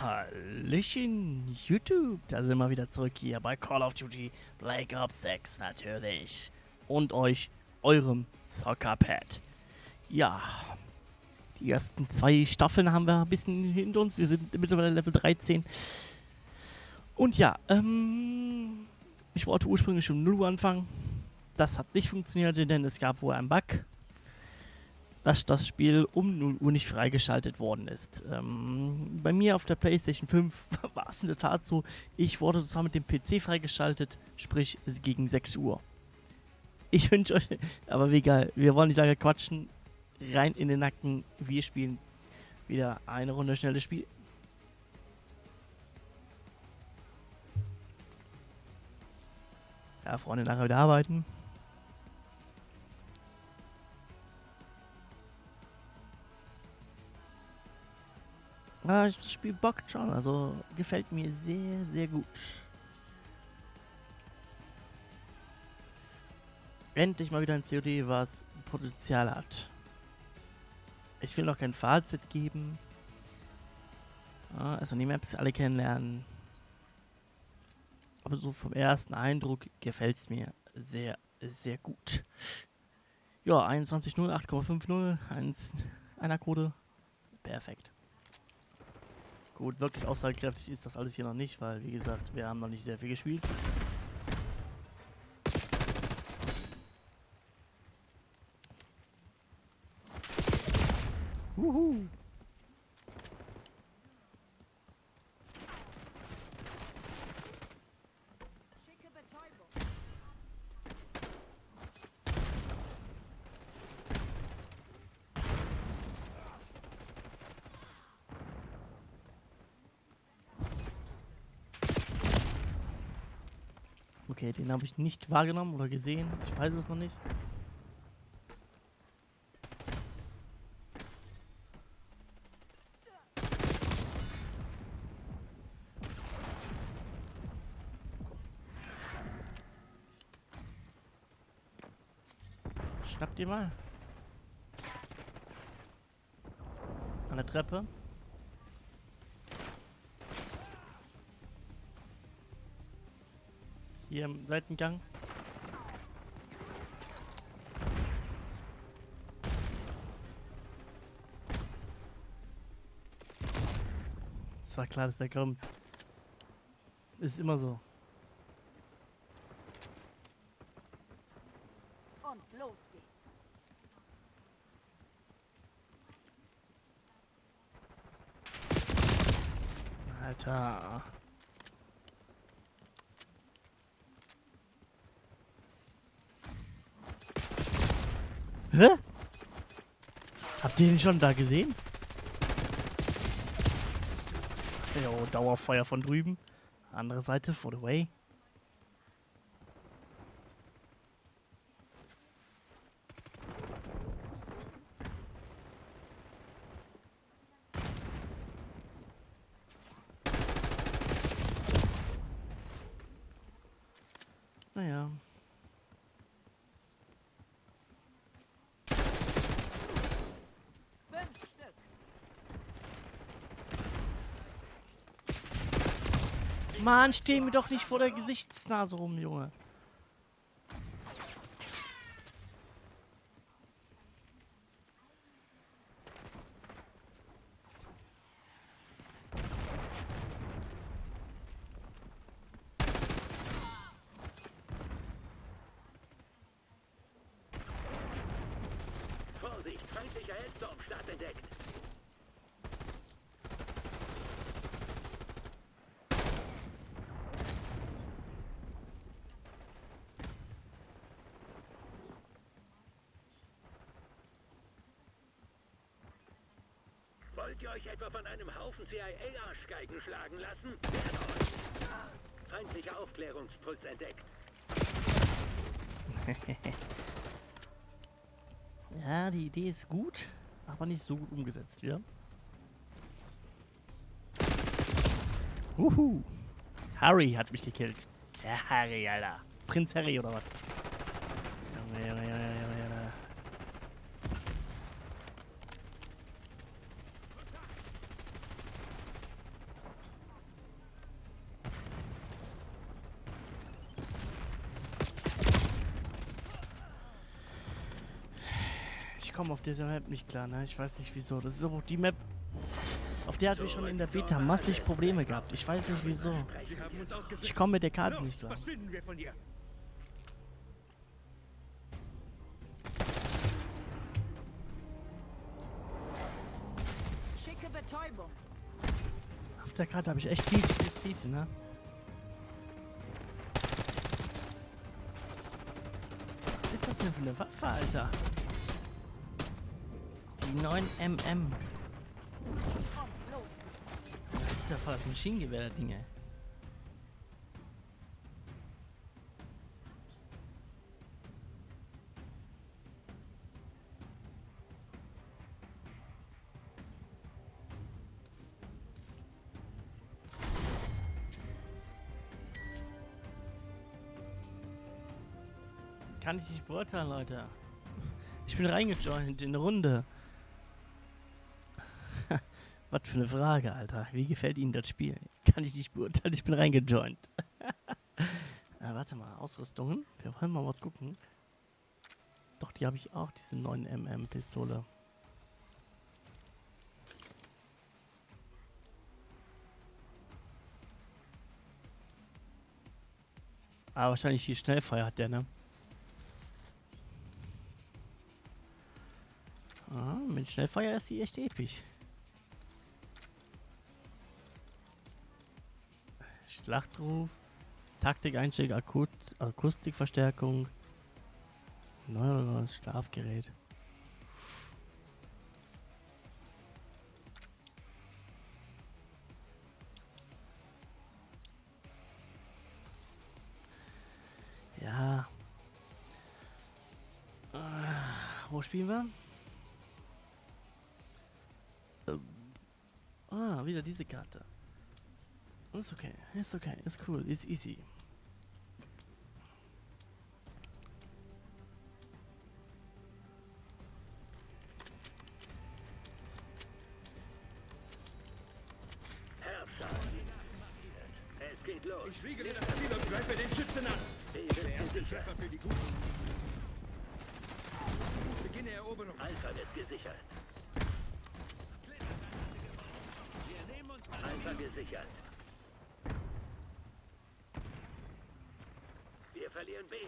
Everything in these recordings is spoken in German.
Hallöchen, YouTube, da sind wir wieder zurück hier bei Call of Duty Black Ops 6 natürlich. Und eurem Zockerpad. Ja, die ersten 2 Staffeln haben wir ein bisschen hinter uns. Wir sind mittlerweile Level 13. Und ja, ich wollte ursprünglich um 0 Uhr anfangen. Das hat nicht funktioniert, denn es gab wohl einen Bug, dass das Spiel um 0 Uhr nicht freigeschaltet worden ist. Bei mir auf der PlayStation 5 war es in der Tat so, ich wurde zusammen mit dem PC freigeschaltet, sprich gegen 6 Uhr. Ich wünsche euch, aber wie geil, wir wollen nicht lange quatschen, rein in den Nacken, wir spielen wieder eine Runde schnelles Spiel. Ja, Freunde, nachher wieder arbeiten. Das Spiel bockt schon, also gefällt mir sehr, sehr gut. Endlich mal wieder ein COD, was Potenzial hat. Ich will noch kein Fazit geben. Also die Maps alle kennenlernen. Aber so vom ersten Eindruck gefällt es mir sehr, sehr gut. Ja, 21.0, 8,50, einer Quote. Perfekt. Gut, wirklich aussagekräftig ist das alles hier noch nicht, weil, wie gesagt, wir haben noch nicht sehr viel gespielt. Wuhu! Okay, den habe ich nicht wahrgenommen oder gesehen. Ich weiß es noch nicht. Schnappt ihr mal. An der Treppe. Hier im Seitengang. Es war klar, dass der kommt. Ist immer so. Und los geht's. Alter. Hä? Habt ihr den schon da gesehen? Jo, Dauerfeuer von drüben. Andere Seite, for the way. Naja. Mann, steh mir doch nicht vor der Gesichtsnase rum, Junge. Vorsicht, feindlicher Hellstorm-Start entdeckt. Wollt ihr euch etwa von einem Haufen CIA-Arschgeigen schlagen lassen? Feindlicher Aufklärungspuls entdeckt. Ja, die Idee ist gut, aber nicht so gut umgesetzt wieder. Harry hat mich gekillt. Der Harry, Alter. Prinz Harry oder was? Junge, Junge, Junge, Junge, Junge. komme auf dieser Map nicht klar, ne? Ich weiß nicht wieso. Das ist so die Map, auf der hatte ich schon in der Beta massig Probleme gehabt. Ich weiß nicht wieso. Ich komme mit der Karte nicht klar. Was finden wir von dir? Schicke Betäubung. Auf der Karte habe ich echt viel Defizite, ne? Was ist das denn für eine Waffe, Alter? Die 9mm. Komm, los. Das ist ja voll das Maschinengewehr, der Dinge. Kann ich nicht beurteilen, Leute. Ich bin reingejoint in eine Runde. Was für eine Frage, Alter. Wie gefällt Ihnen das Spiel? Kann ich nicht beurteilen, ich bin reingejoint. Warte mal, Ausrüstungen. Wir wollen mal was gucken. Doch, die habe ich auch, diese 9mm Pistole. Ah, wahrscheinlich die Schnellfeuer hat der, ne? Ah, mit Schnellfeuer ist die echt episch. Schlachtruf, Taktikeinstieg, Akustikverstärkung, neues Schlafgerät. Ja. Wo spielen wir? Wieder diese Karte. Ist okay, ist cool, ist easy. Herrscher. Es geht los. Ich wiegele das Ziel und greife den Schützen an. Der erste Treffer für die Guten. Beginne Eroberung. Alpha wird gesichert. Alpha gesichert. Wir verlieren B.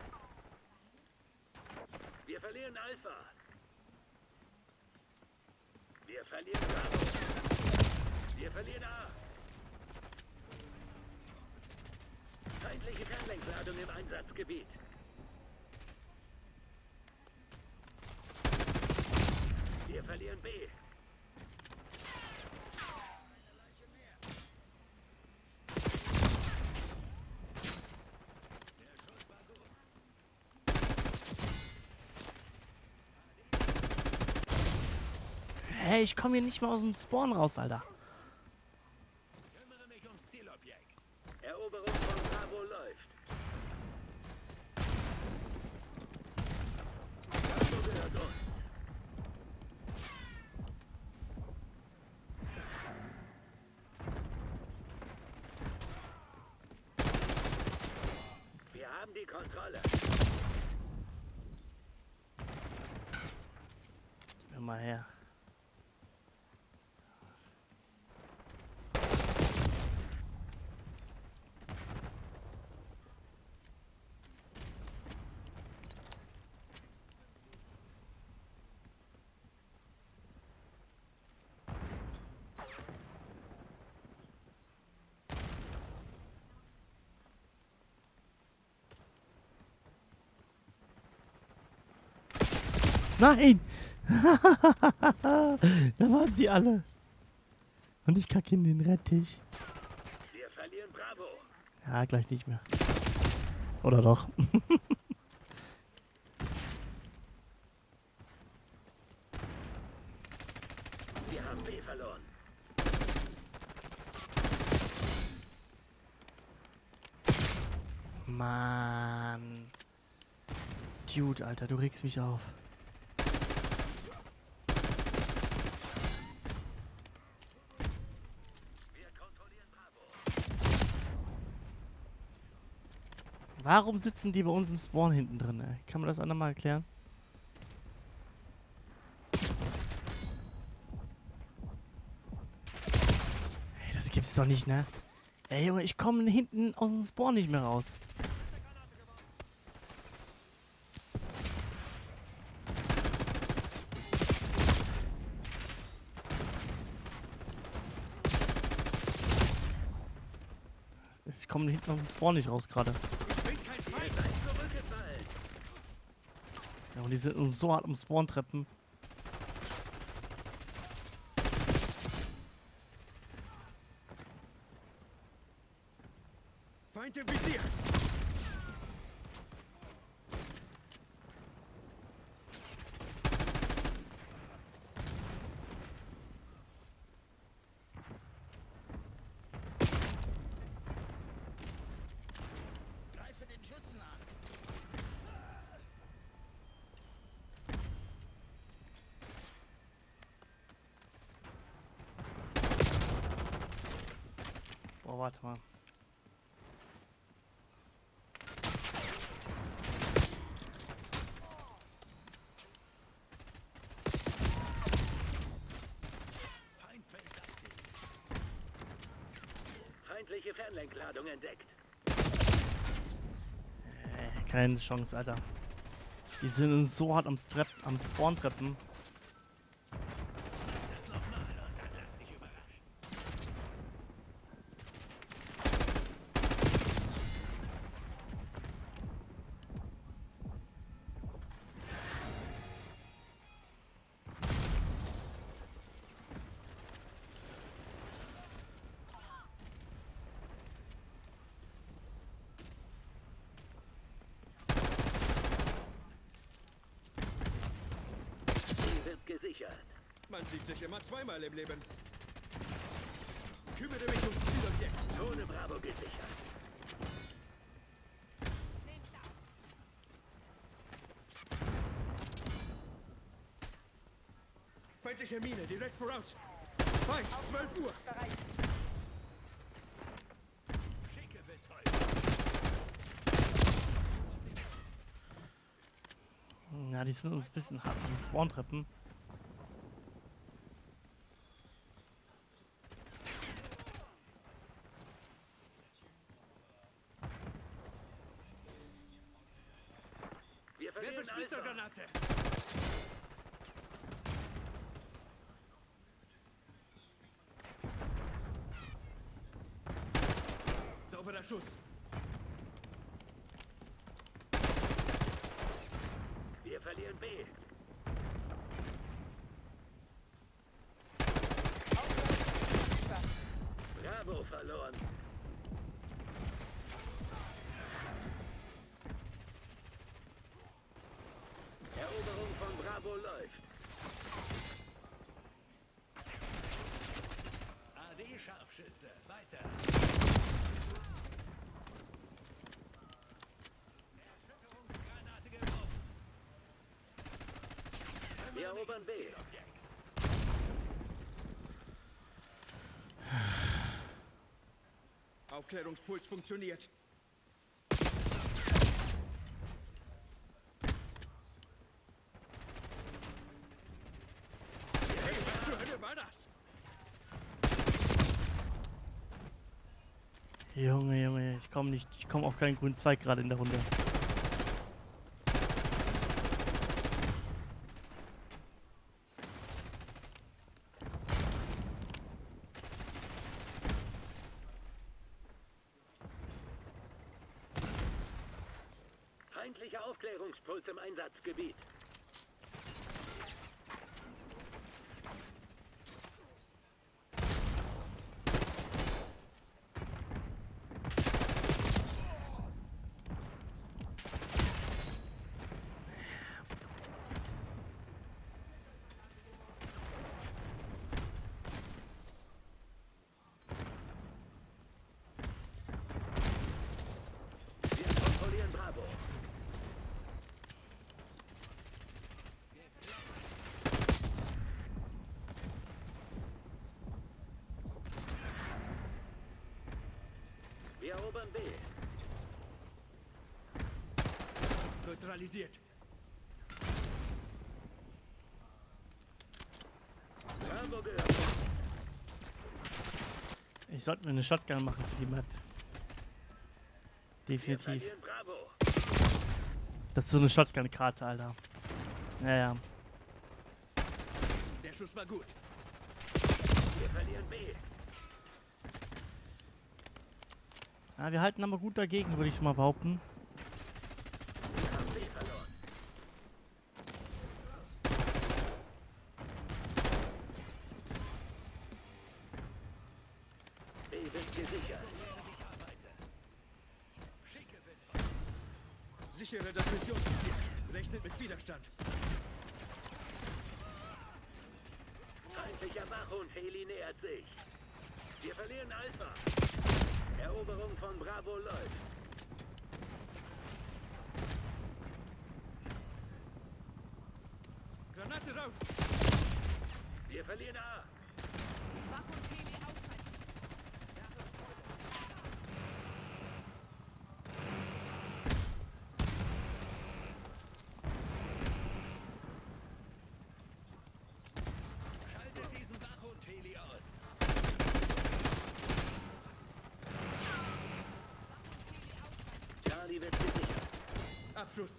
Wir verlieren Alpha. Wir verlieren Bravo. Wir verlieren A. Feindliche Fernlenkladung im Einsatzgebiet. Wir verlieren B. Hey, ich komme hier nicht mal aus dem Spawn raus, Alter. Kümmere mich ums Zielobjekt. Eroberung von Bravo läuft. Bravo gehört uns. Wir haben die Kontrolle. Gib mir mal her. Nein! Da waren sie alle. Und ich kacke in den Rettich. Wir verlieren Bravo. Ja, gleich nicht mehr. Oder doch? Wir haben B verloren. Mann. Dude, Alter, du regst mich auf. Wir kontrollieren Bravo. Warum sitzen die bei uns im Spawn hinten drin, ey? Kann man das andermal erklären? gibt's doch nicht, ne? Ey, Junge, ich komme hinten aus dem Spawn nicht mehr raus. Ich komme hinten aus dem Spawn nicht raus gerade. Ja, und die sind uns so hart am Spawn-Treppen. Feind im Visier. Greife den Schützen an. Boah, warte mal. Feindliche Fernlenkladung entdeckt. Keine Chance, Alter. Die sind uns so hart am Spawn-Treppen. Das nochmal und dann lass dich überraschen. Sie wird gesichert. Man sieht sich immer zweimal im Leben. Kümmere mich ums Zielobjekt. Zone Bravo gesichert. Nehmt das. Feindliche Mine direkt voraus. Feind, 12 Uhr. Bereit. Schicke Betäubung. Ja, die sind uns ein bisschen hart am Spawn-Treppen. Wir Werfe verlieren Alpha. Splittergranate. Sauberer Schuss. Wir verlieren B. Bravo verloren. Eroberung von Bravo läuft. AD-Scharfschütze, weiter. Erschütterungsgranate geworfen. Wir erobern B. Aufklärungspuls funktioniert. Hey, was zur Hölle war das? Junge, Junge, ich komme nicht, ich komme auf keinen grünen Zweig gerade in der Runde. Feindlicher Aufklärungspuls im Einsatzgebiet. Wir kontrollieren Bravo. Wir erobern B. Neutralisiert. Bravo gehört. Ich sollte mir eine Shotgun machen für die Map. Wir Definitiv. verlieren Bravo. Das ist so eine Shotgun-Karte, Alter. Ja. Der Schuss war gut. Wir verlieren B. Ja, wir halten aber gut dagegen, würde ich mal behaupten. Wir haben B verloren. B wird gesichert. Sichere das Missionsziel. Rechnet mit Widerstand. Feindlicher Wachhund-Heli nähert sich. Wir verlieren Alpha. Eroberung von Bravo läuft. Granate raus. Wir verlieren A. Wachhund-Heli ausschalten. Schaltet diesen Wachhund-Heli aus. Charlie wird gesichert. Abschuss.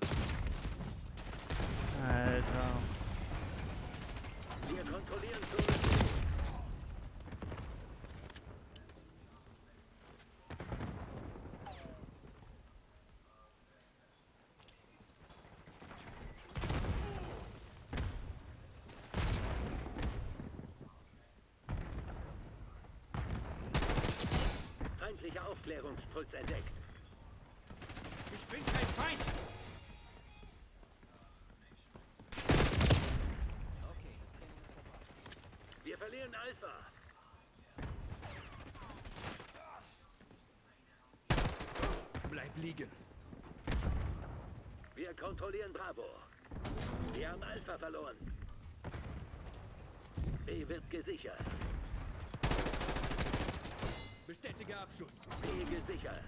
Alter. Wir kontrollieren Zone C. Feindlicher Aufklärungspuls entdeckt. Ich bin kein Feind. Wir verlieren Alpha. Bleib liegen. Wir kontrollieren Bravo. Wir haben Alpha verloren. B wird gesichert. Bestätige Abschuss. B gesichert.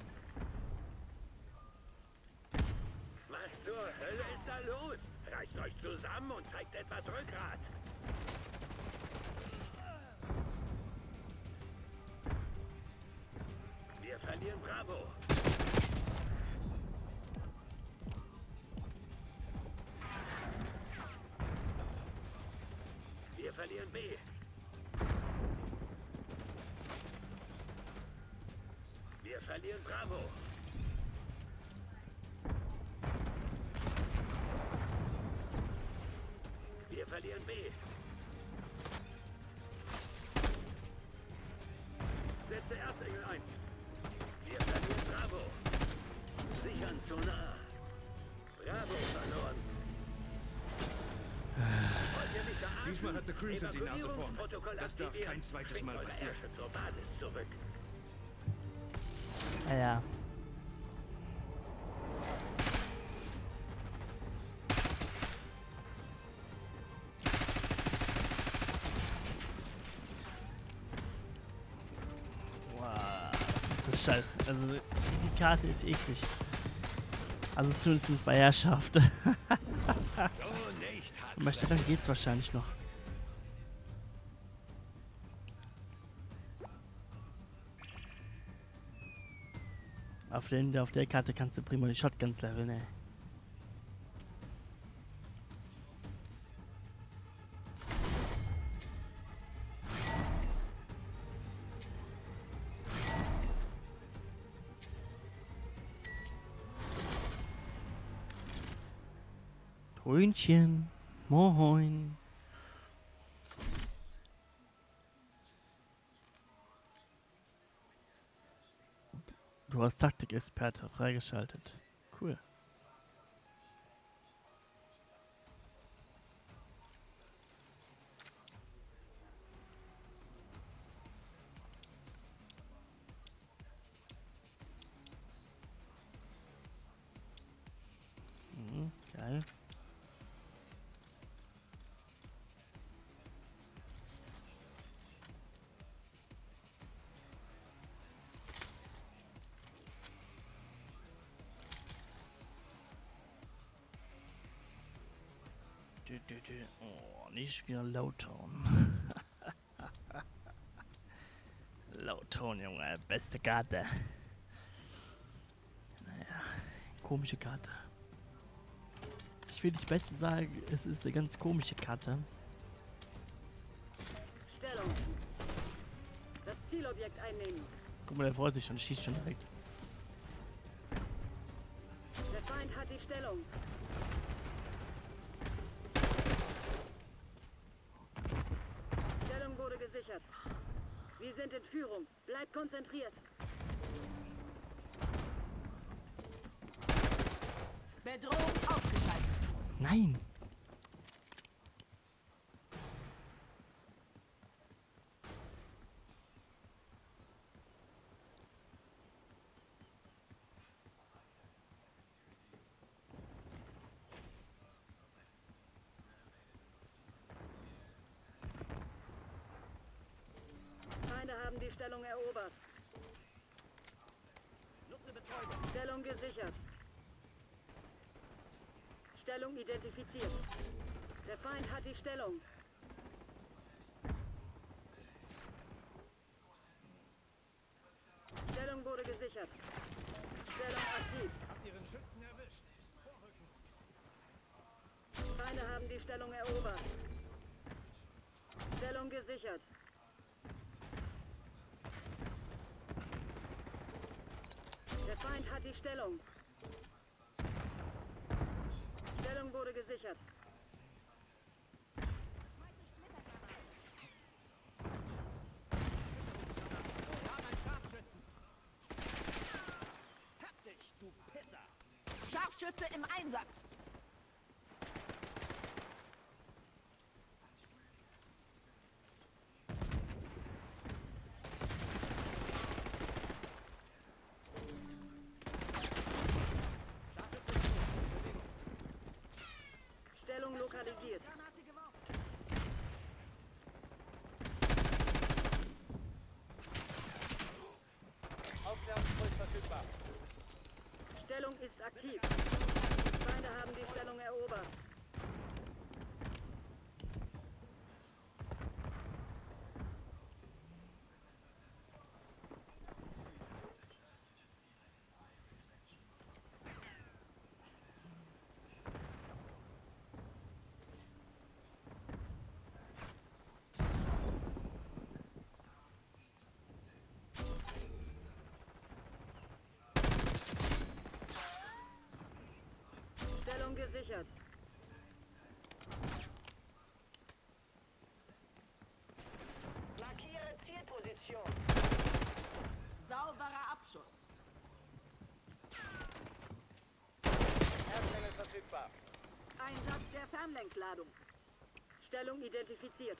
Was zur Hölle ist da los? Reißt euch zusammen und zeigt etwas Rückgrat. Wir verlieren Bravo. Wir verlieren B. Wir verlieren Bravo. Wir verlieren B. Setze Erzengel ein. Wir verlieren Bravo. Sichern zu nah. Bravo verloren. Wollt ihr mich verarschen? Diesmal hat der Crimson die Nase vorn. Evakuierungsprotokoll Das darf aktivieren. kein zweites Schwingt Mal eure passieren. Ärsche zur Basis zurück. Ja. Wow, das ist scheiße. Also die Karte ist eklig. Also zumindest bei Herrschaft. So nicht, Bei Stellung geht's wahrscheinlich noch. Auf der Karte kannst du prima die Shotguns leveln, ey. Hühnchen, moin. Du hast Taktikexperte freigeschaltet. Cool. Geil. Oh, nicht wieder Lowtown. Lowtown. Ton, Junge. Beste Karte. Naja, komische Karte. Ich will nicht beste sagen, es ist eine ganz komische Karte. Stellung. Das Zielobjekt einnehmen. Guck mal, der freut sich schon, schießt schon direkt. Der Feind hat die Stellung. Stellung wurde gesichert. Wir sind in Führung. Bleibt konzentriert. Bedrohung ausgeschaltet. Nein! Feinde haben die Stellung erobert. Stellung gesichert. Stellung identifiziert. Der Feind hat die Stellung. Stellung wurde gesichert. Stellung aktiv. Habt ihren Schützen erwischt. Vorrücken. Feinde haben die Stellung erobert. Stellung gesichert. Der Feind hat die Stellung. Stellung wurde gesichert. Wir haben einen Scharfschützen. Hab dich, du Pisser. Scharfschütze im Einsatz. Stellung lokalisiert. Granate geworfen. Aufklärungspuls verfügbar. Stellung ist aktiv. Feinde haben die Stellung erobert. Stellung gesichert. Markiere Zielposition. Sauberer Abschuss. Erzengel verfügbar. Einsatz der Fernlenkladung. Stellung identifiziert.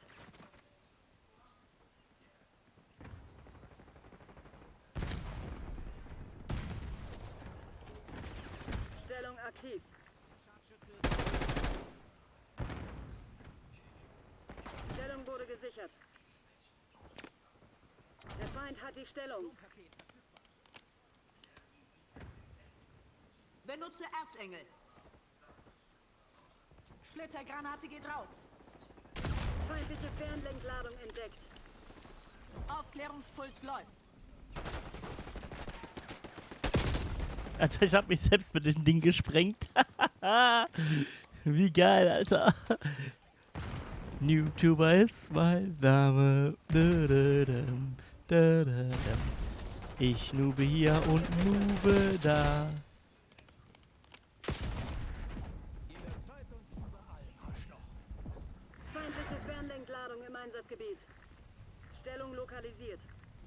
Stellung aktiv. Stellung wurde gesichert. Der Feind hat die Stellung. Benutze Erzengel. Splittergranate geht raus. Feindliche Fernlenkladung entdeckt. Aufklärungspuls läuft. Alter, ich hab mich selbst mit dem Ding gesprengt. Wie geil, Alter. YouTuber ist mein Name. Ich nube hier und nube da. Jederzeit und überall, Arschloch. Feindliche Fernlenkladung im Einsatzgebiet. Stellung lokalisiert.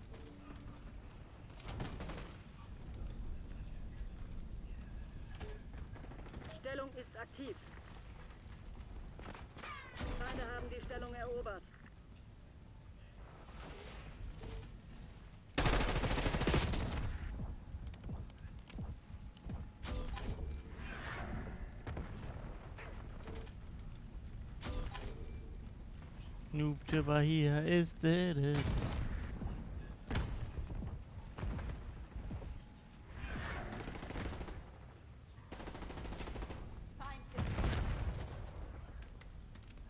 Stellung ist aktiv. Feinde haben die Stellung erobert. YouTuber hier ist it. Feind ist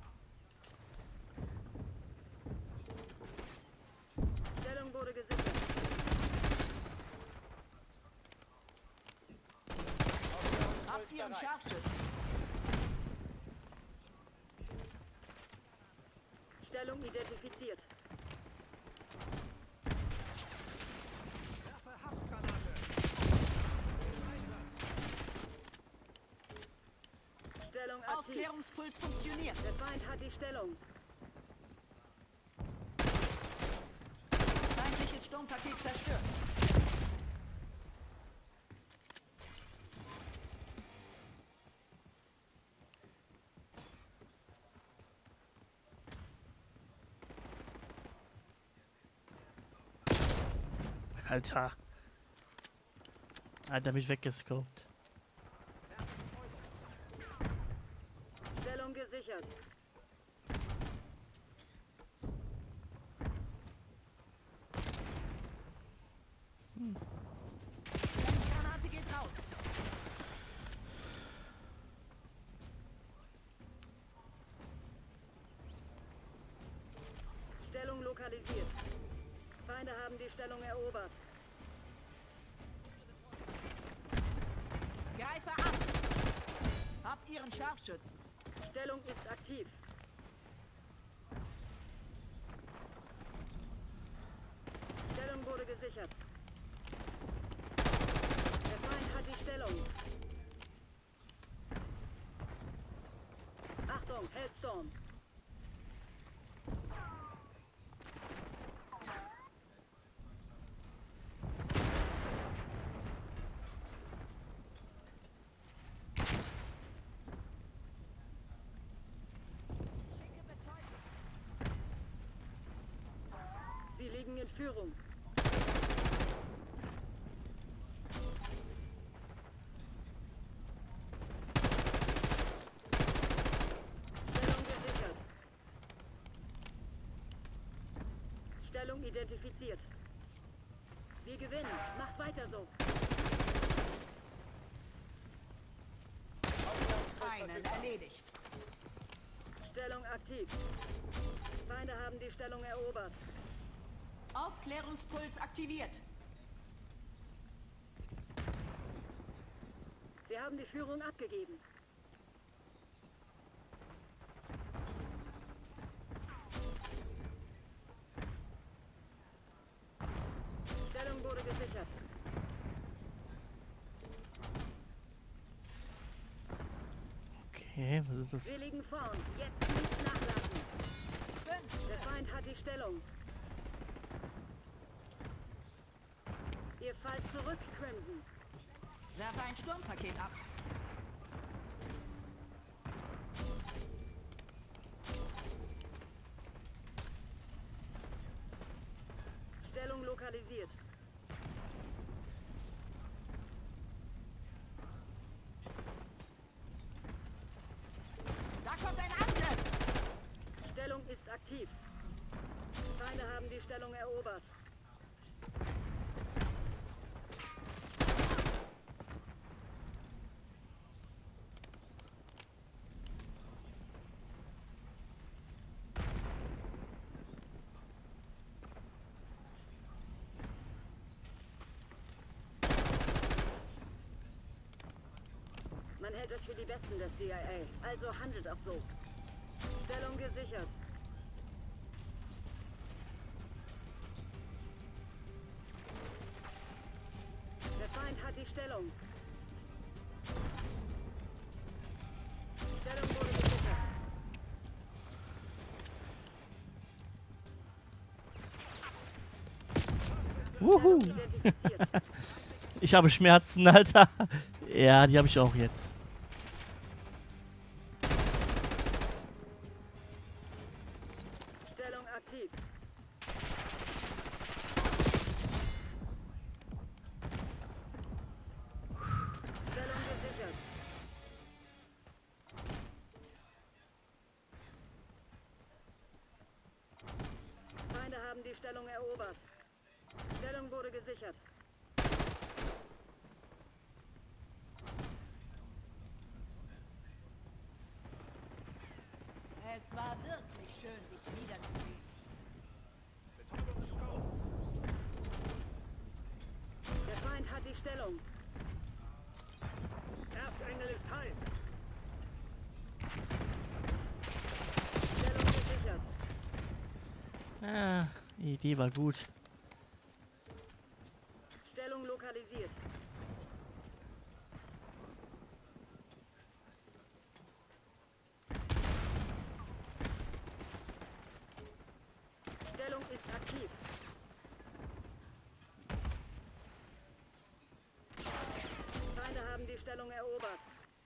Stellung wurde gesichert. Ihren Scharfschützen. Stellung identifiziert. Werfe Haftgranate. Einsatz. Stellung aktiv. Aufklärungspuls funktioniert. Der Feind hat die Stellung. Feindliches Sturmpaket zerstört. Alter. Alter, mich weggescoped. Stellung gesichert. Granate geht raus. Stellung lokalisiert. Feinde haben die Stellung erobert. Greife ab. Hab Ihren Scharfschützen. Stellung ist aktiv. Stellung wurde gesichert. Der Feind hat die Stellung. Achtung, Hellstorm. Sie liegen in Führung. Stellung gesichert. Stellung identifiziert. Wir gewinnen. Macht weiter so. Einen erledigt. Stellung aktiv. Feinde haben die Stellung erobert. Aufklärungspuls aktiviert. Wir haben die Führung abgegeben. Stellung wurde gesichert. Okay, was ist das? Wir liegen vorn. Jetzt nicht nachlassen. Der Feind hat die Stellung. Ihr fallt zurück, Crimson. Werfe ein Sturmpaket ab. Stellung lokalisiert. Da kommt ein Angriff. Stellung ist aktiv. Feinde haben die Stellung erobert. Man hält euch für die Besten der CIA, also handelt auch so. Stellung gesichert. Der Feind hat die Stellung. Stellung wurde gesichert. Wuhu! Stellung identifiziert. Ich habe Schmerzen, Alter. Ja, die habe ich auch jetzt. Stellung aktiv. Stellung gesichert. Feinde haben die Stellung erobert. Stellung wurde gesichert. Es war wirklich schön, dich wiederzusehen. Betäubung ist raus. Der Feind hat die Stellung. Erzengel ist heil. Die Idee war gut. Stellung lokalisiert. Stellung ist aktiv. Feinde haben die Stellung erobert.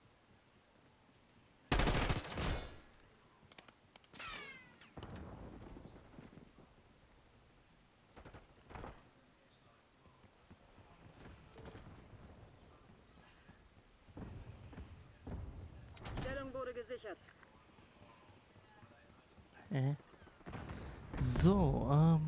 Stellung wurde gesichert. So,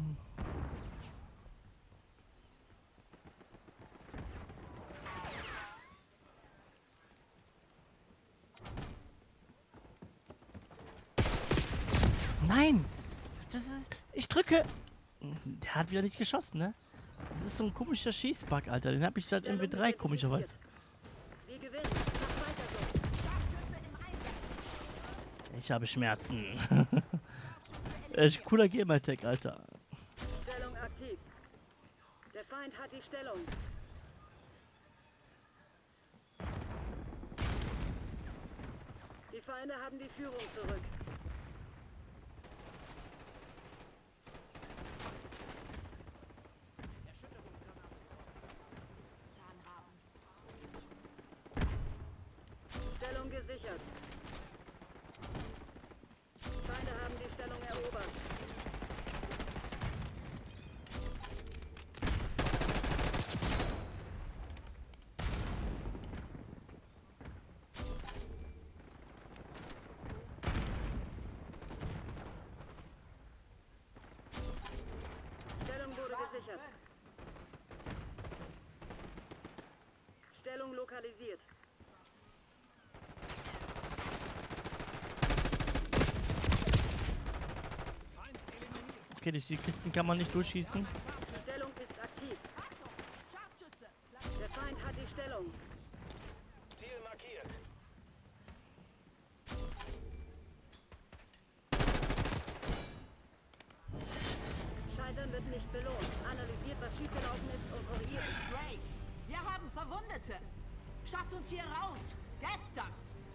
Nein! Das ist. Ich drücke. Der hat wieder nicht geschossen, ne? Das ist so ein komischer Schießbug, Alter. Den habe ich seit MW3 komischerweise. Wir gewinnen. Mach weiter so. Scharfschütze im Einsatz. Ich habe Schmerzen. Echt cooler Gamer-Tag, Alter. Stellung aktiv. Der Feind hat die Stellung. Die Feinde haben die Führung zurück. Stellung gesichert. Feinde haben die Stellung erobert. Stellung wurde gesichert. Stellung lokalisiert. Okay, durch die Kisten kann man nicht durchschießen. Stellung ist aktiv. Achtung! Scharfschütze! Der Feind hat die Stellung. Ziel markiert. Scheitern wird nicht belohnt. Analysiert, was schiefgelaufen ist und korrigiert. Drake! Wir haben Verwundete! Schafft uns hier raus! Gestern!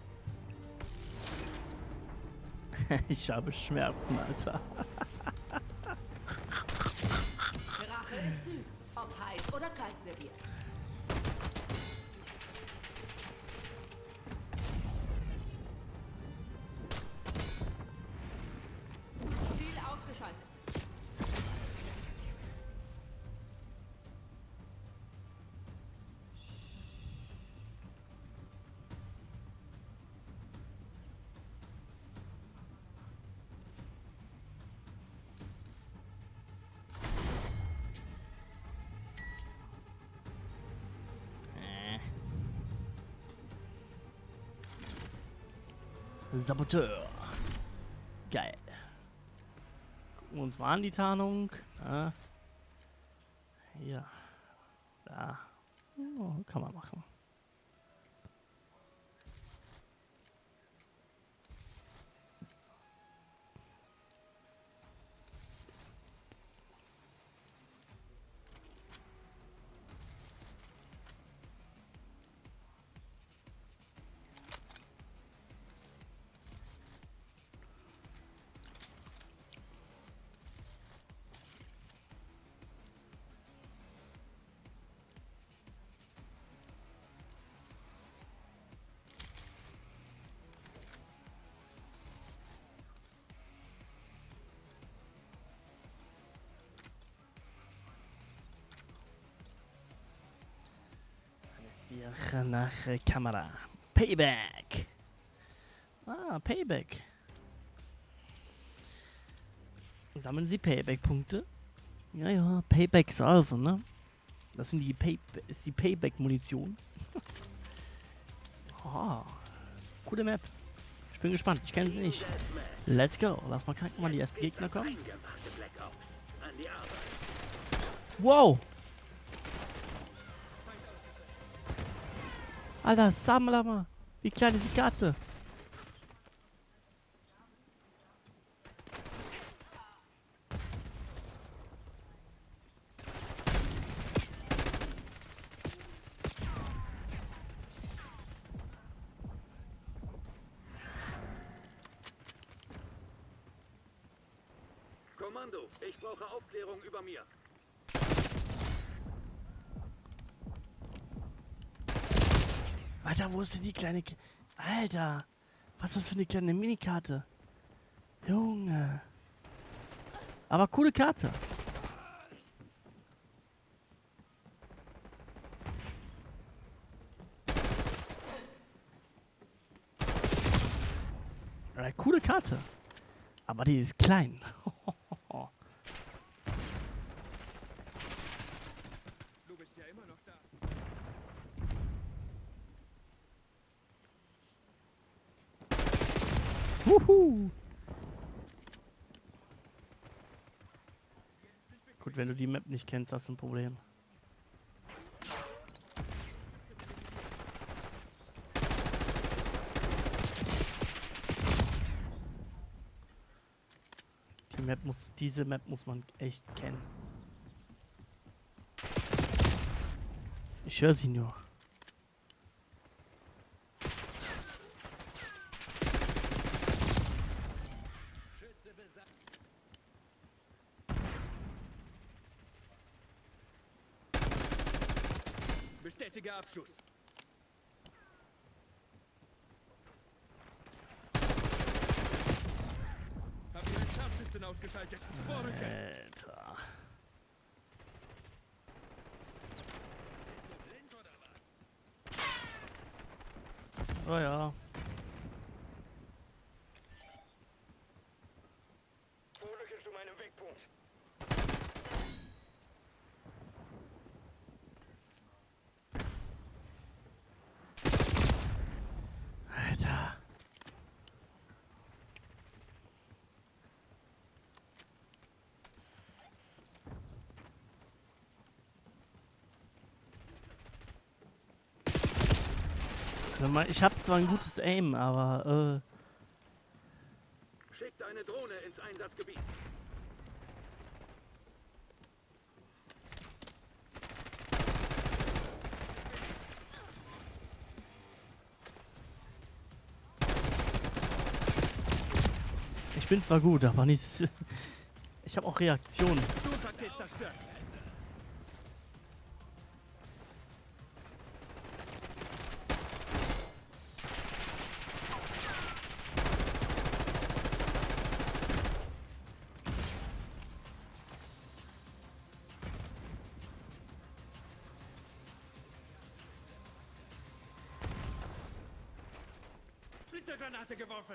Ich habe Schmerzen, Alter. Rache ist süß, ob heiß oder kalt serviert. Ziel ausgeschaltet. Saboteur. Geil. Gucken wir uns mal an die Tarnung. Ja. Hier. Da. Oh, kann man machen. Wir nach Kamera. Payback. Ah, Payback. Sammeln Sie Payback-Punkte? Ja, ja, Payback-Salve, ne? Das sind die ist die Payback-Munition. Oh, coole Map. Ich bin gespannt. Ich kenne sie nicht. Let's go. Lass mal gucken, wann die ersten Gegner kommen. Eingemachte Black Ops. An die Arbeit. Wow. Alter, Sammler, wie klein ist die Katze? Kommando, ich brauche Aufklärung über mir. Alter, wo ist denn die kleine... Alter, was ist das für eine kleine Minikarte? Junge. Aber coole Karte. Coole Karte. Aber die ist klein. Du bist ja immer noch da. Wuhu. Gut, wenn du die Map nicht kennst, hast du ein Problem. Diese Map muss man echt kennen. Ich höre sie nur. Bestätige Abschuss. Hab Ihren Scharfschützen ausgeschaltet. Vorrücken. Alter. Oh ja. Vorrücken zu meinem Wegpunkt. Alter. Ich habe zwar ein gutes Aim, aber Schickt eine Drohne ins Einsatzgebiet. ich bin zwar gut, aber nicht. Ich habe auch Reaktionen. Sturmpaket zerstört. Splittergranate geworfen.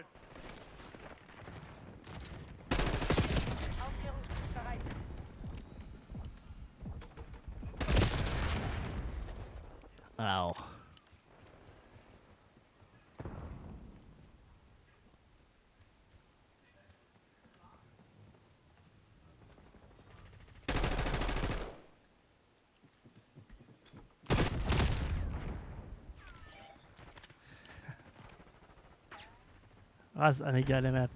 Aufklärungsbereit. Au. Was eine geile Map.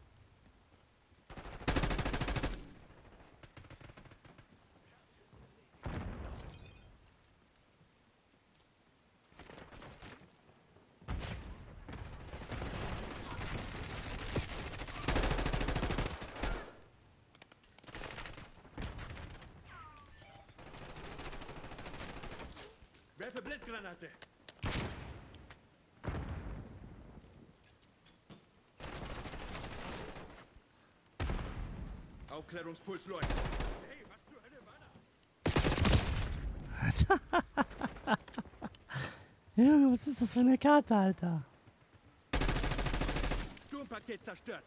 Werfe Blindgranate. Aufklärungspuls läuft. Hey, was für eine Wanne! Junge, was ist das für eine Karte, Alter? Sturmpaket zerstört.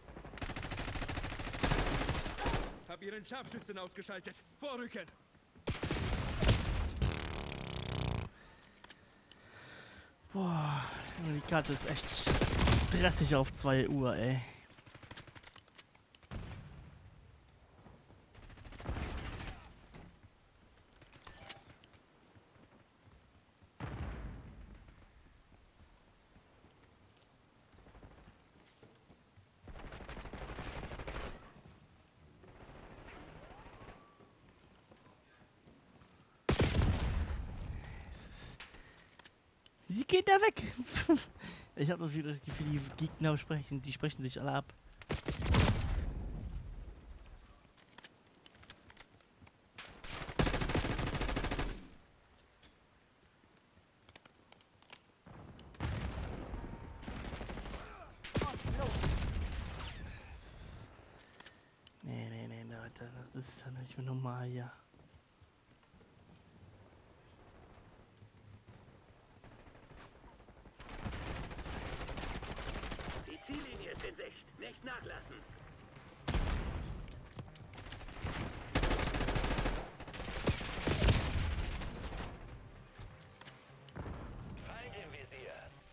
Hab Ihren Scharfschützen ausgeschaltet. Vorrücken. Boah, die Karte ist echt stressig auf 2 Uhr, ey. Sie geht da weg! Ich habe das Gefühl, die Gegner sprechen, die sprechen sich alle ab. ich mir nochmal hier. Die Ziellinie ist in Sicht. Nicht nachlassen. Feind im Visier.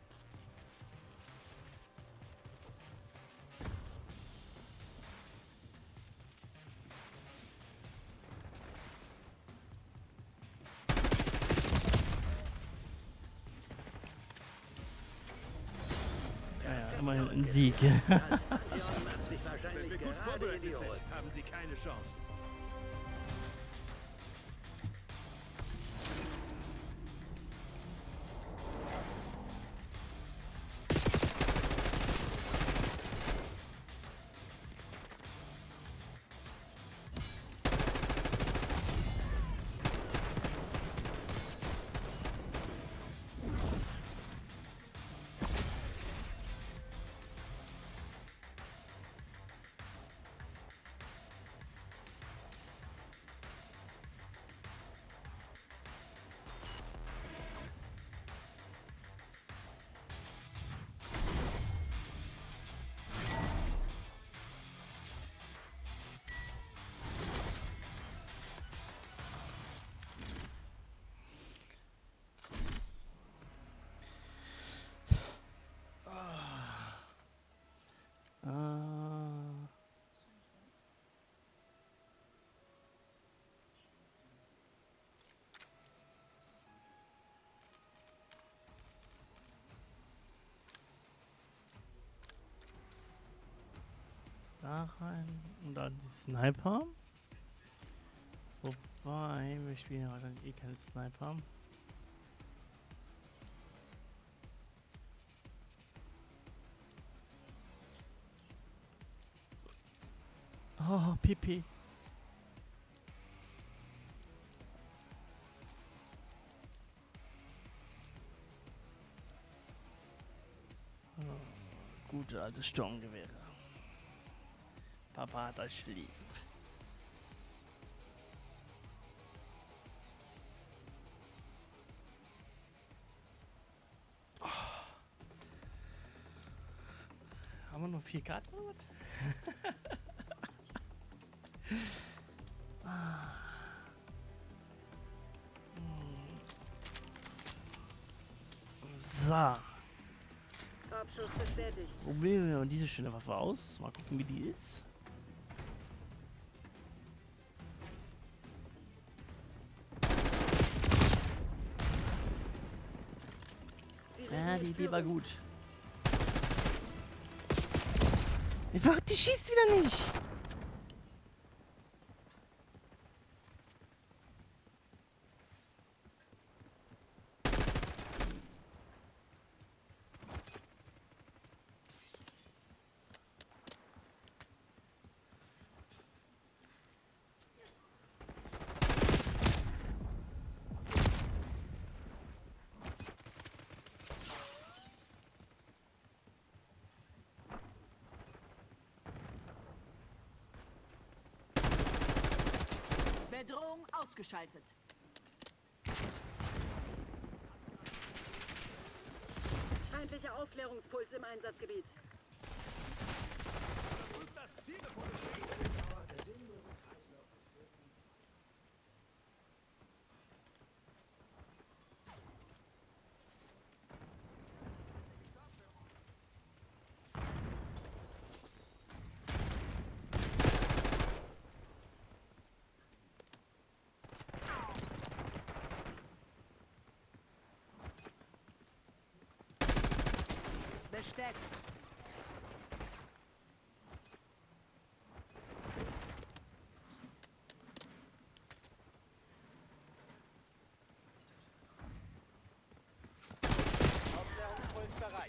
Ja, immerhin ein Sieg. Aktion macht sich Wenn wahrscheinlich wir gut gerade in vorbereitet die Hose. sind, haben sie keine Chance. Da rein und dann die Sniper. Wobei, wir spielen ja wahrscheinlich eh keinen Sniper. Oh, Pipi. Oh, gute alte Sturmgewehre. Papa hat euch lieb. Oh. Haben wir noch 4 Karten oder was? So. Abschuss bestätigt. Probieren wir mal diese schöne Waffe aus. Mal gucken, wie die ist. Ja, die Idee war gut. Die schießt wieder nicht. Bedrohung ausgeschaltet. Feindlicher Aufklärungspuls im Einsatzgebiet. Bestätigt. Aufklärungspuls bereit.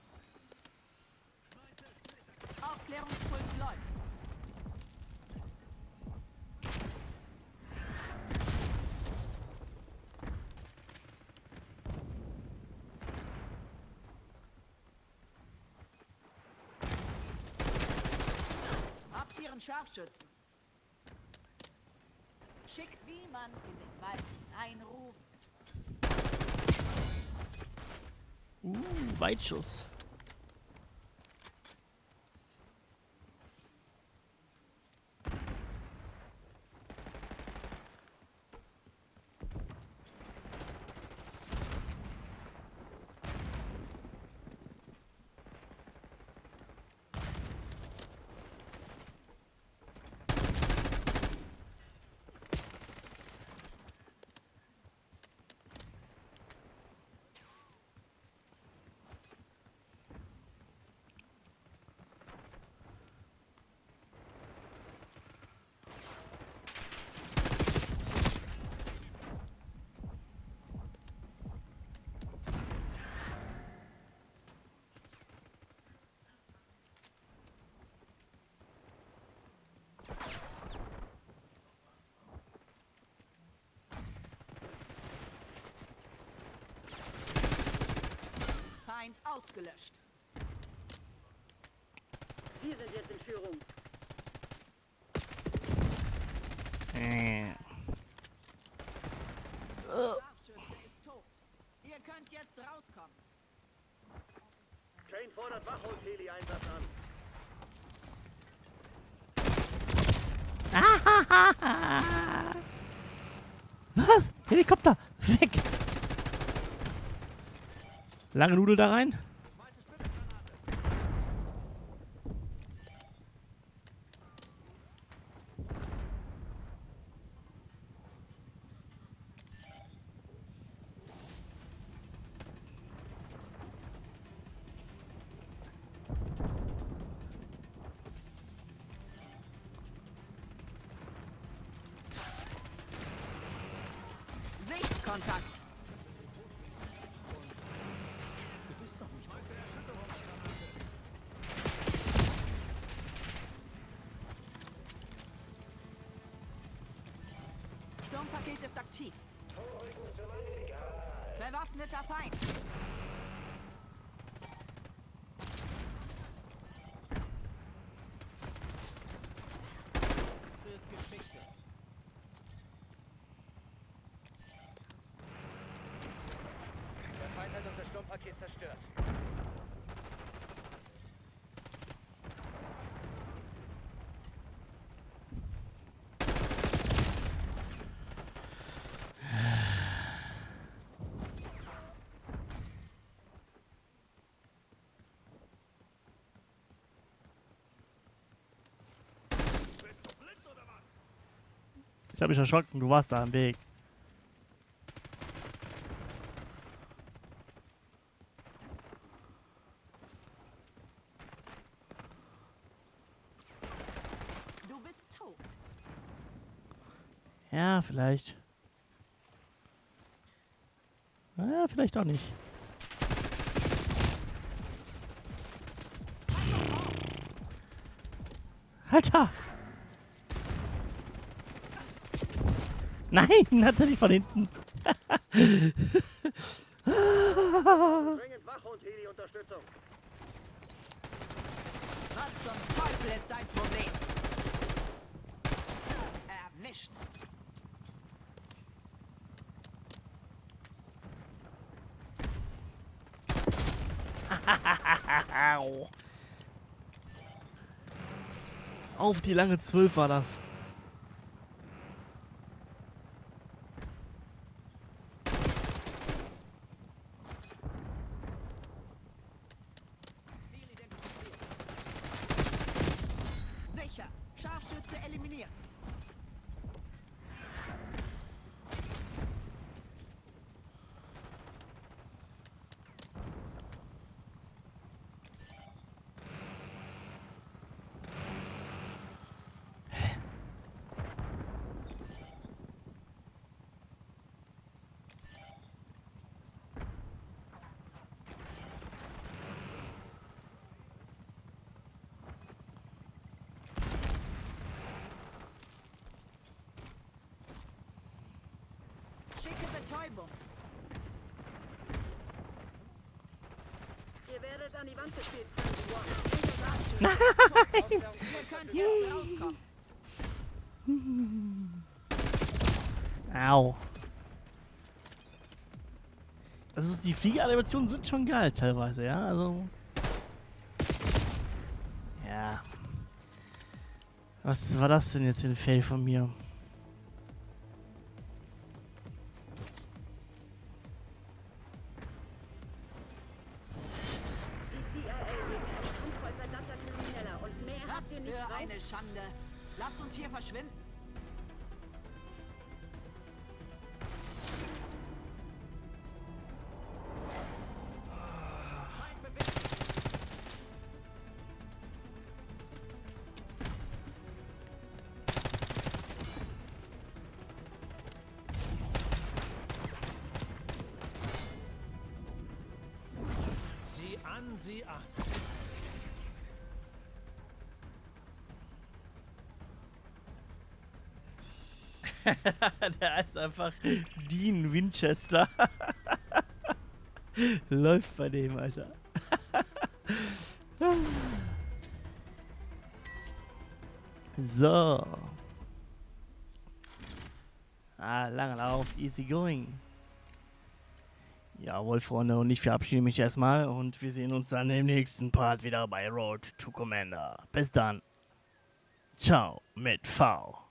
Aufklärungspuls läuft. Habt ihren Scharfschützen. Schick, wie man in den Wald hineinruft. Weitschuss. Feind ausgelöscht. Wir sind jetzt in Führung. Scharfschütze ist tot. Ihr könnt jetzt rauskommen. Kane fordert Wach- und Heli-Einsatz an. Was? Helikopter! Weg! Lange Nudel da rein. Sichtkontakt. Sturmpaket ist aktiv. Bewaffneter Feind. Das ist Geschichte. Der Feind hat unser Sturmpaket zerstört. Ich habe mich erschrocken, du warst da am Weg. Du bist tot. Ja, vielleicht. Ja, vielleicht auch nicht. Alter! Nein, natürlich von hinten. Dringend Wach- und Heli-Unterstützung. Was zum Teufel ist dein Problem? Erwischt. Au. Auf die lange 12 war das. Ziel identifiziert. Sicher. Scharfschütze eliminiert. Schicke Betäubung. Ihr werdet an die Wand gespielt. Ihr könnt jetzt rauskommen. Au. Also die Fliegeranimationen sind schon geil teilweise, ja, also... Ja. Was war das denn jetzt für ein Fail von mir? Die CIA gegen eine Handvoll verdammter Krimineller und mehr Was habt ihr nicht für drauf? eine Schande. Lasst uns hier verschwinden. Sieh an, sieh an. Der ist einfach Dean Winchester. Läuft bei dem, Alter. So. Langer Lauf, easy going. Jawohl, Freunde, und ich verabschiede mich erstmal und wir sehen uns dann im nächsten Part wieder bei Road to Commander. Bis dann. Ciao mit V.